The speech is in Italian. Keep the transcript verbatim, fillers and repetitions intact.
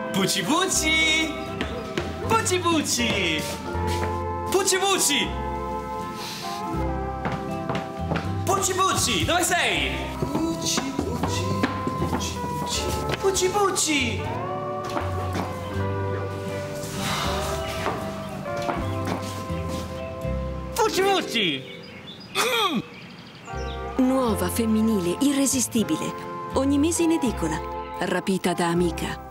Pucci Pucci! Pucci Pucci! Pucci Pucci! Pucci Pucci, dove sei? Pucci Pucci, Pucci Pucci. Pucci Pucci! Pucci Pucci! Mm. Nuova femminile irresistibile. Ogni mese in edicola. Rapita da Amica.